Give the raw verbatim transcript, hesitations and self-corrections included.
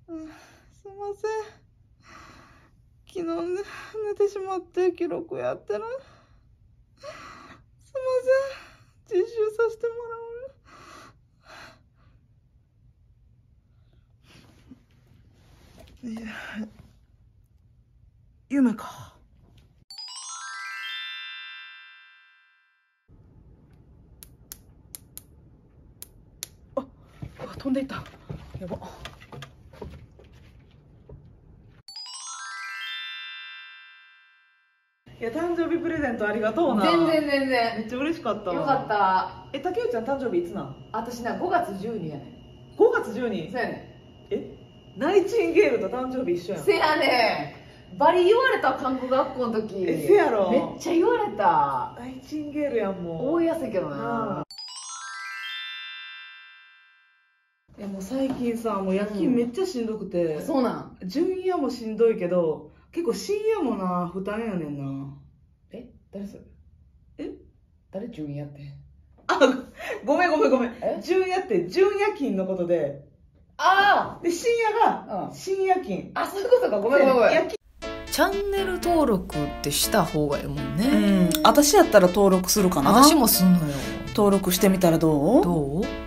うん、すいません。昨日、ね、寝てしまって記録やってる。すいません。実習させてもらう。いや、夢か。あ、飛んでいった。やば。いや、誕生日プレゼントありがとうな。 全然全然。 めっちゃ嬉しかったわ。 よかった。 え、竹内ちゃん誕生日いつなん？ 私な、ごがつじゅうにやねん。 ごがつじゅうに？ そうやねん。え、ナイチンゲールと誕生日一緒やん。 せやねん。バリ言われた、看護学校の時。 え、せやろ。 めっちゃ言われた。 ナイチンゲールやん、もう。 覚えやすいけどな。 いや、もう最近さ、もう夜勤めっちゃしんどくて、 うん、そうなん。 純夜もしんどいけど、結構深夜もな、負担やねんな。 え、誰それ？ え、 誰純夜って？ あ、ごめんごめんごめん。 え、 純夜って純夜勤のことで、 ああ、 で、深夜が深夜勤。 あ、そういうことか。ごめんごめんごめん。 夜勤。 チャンネル登録ってした方がいいもんね。 うん、私やったら登録するかな。 私もすんのよ。 登録してみたらどう？ どう？